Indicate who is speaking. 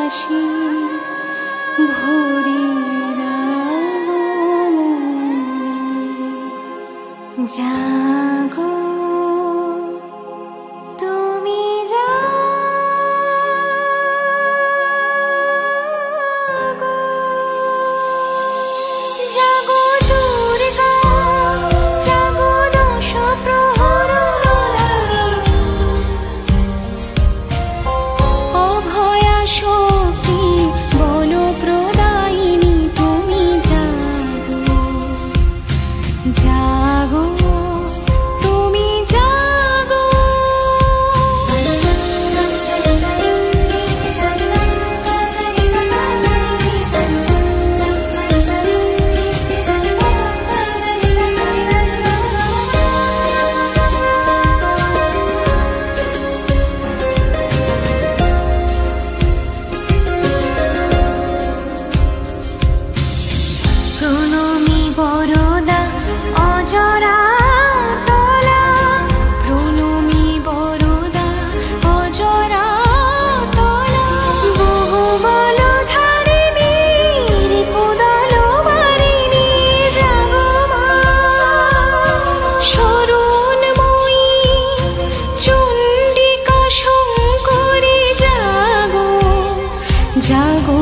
Speaker 1: হাসি ভোরের আগমনে। জাগো তুমি জাগো, জাগো দুর্গা, জাগো দশ প্রহর ধরে, অভয়া শক্তি বল প্রদায়িনী তুমি জাগো, জাগো তুমি জাগো। প্রণমী বরদা অজরা তলা, প্রণমী বরদা অজরা তলা, বহু বল ধারিণী রিপুদল বারিণী জাগো মা, শরণময়ী চণ্ডিকা শঙ্করী জাগো, জাগো